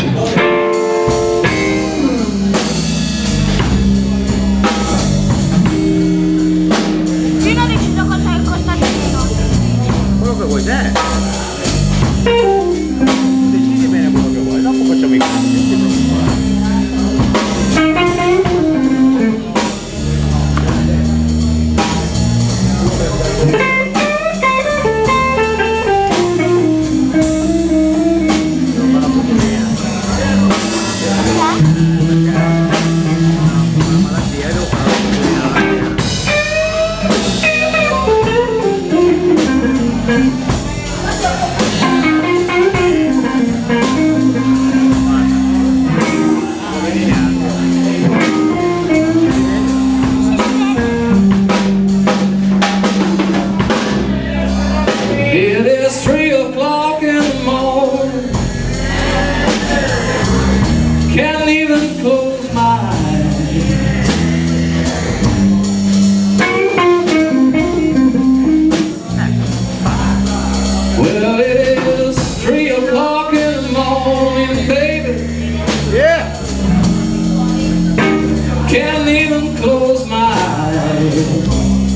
Decidi bene quello che vuoi, dopo facciamo i conti. It is 3 o'clock in the morning. Can't even close my eyes. Well, it is 3 o'clock in the morning, baby. Yeah. Can't even close my eyes.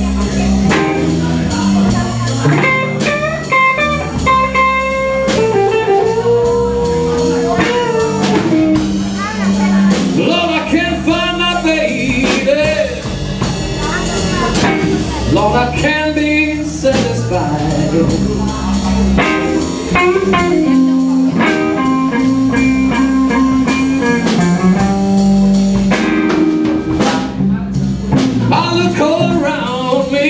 Lord, I can't be satisfied. I look all around me.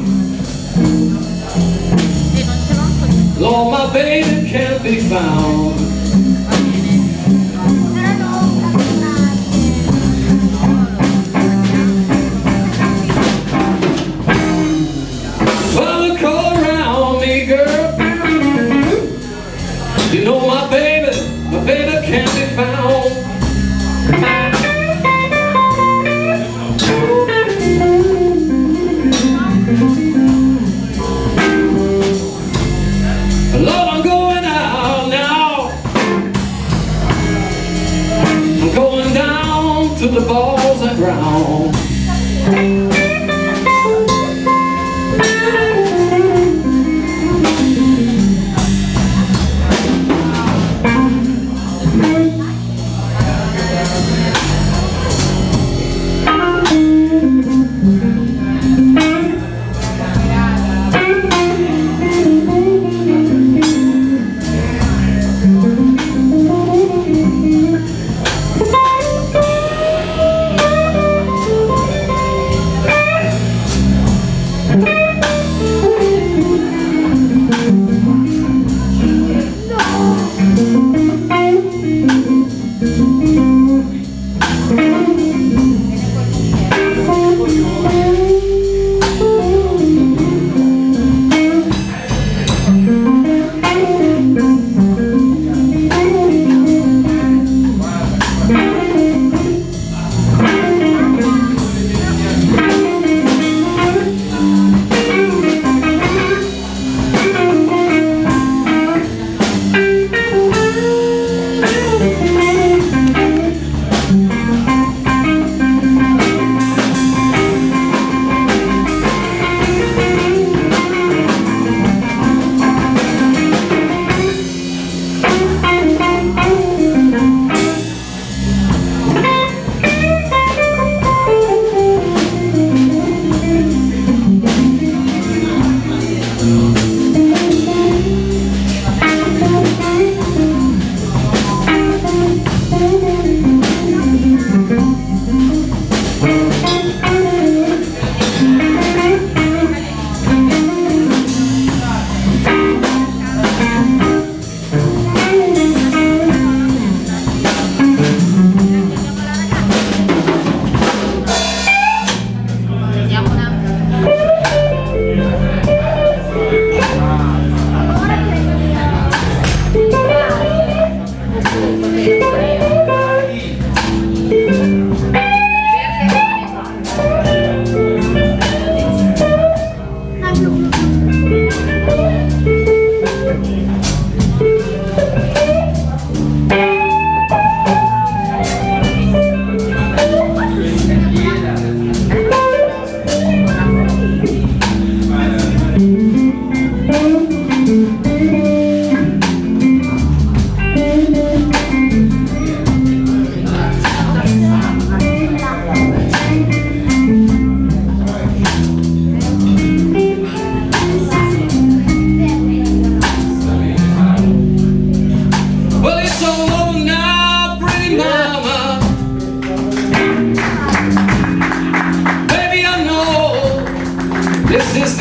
Lord, my baby can't be found. You know my baby can't be found. Lord, I'm going out now. I'm going down to the balls and ground.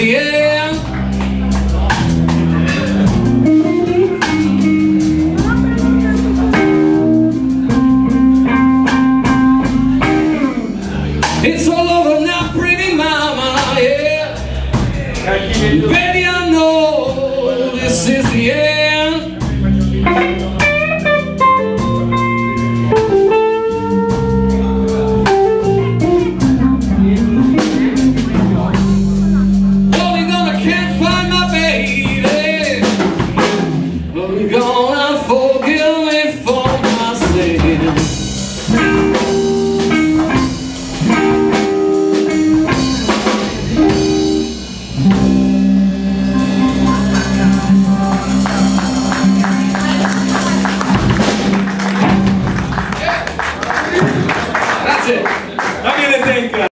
Yeah.